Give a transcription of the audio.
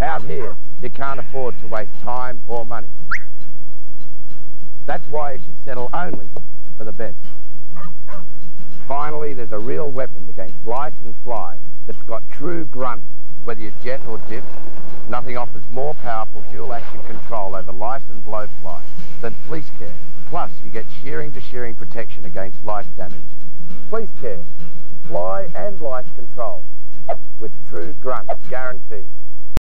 Out here, you can't afford to waste time or money. That's why you should settle only for the best. Finally, there's a real weapon against lice and fly that's got true grunt. Whether you jet or dip, nothing offers more powerful dual-action control over lice and blowfly than Fleececare. Plus, you get shearing-to-shearing protection against lice damage. Fleececare, fly and lice control with true grunt guarantee.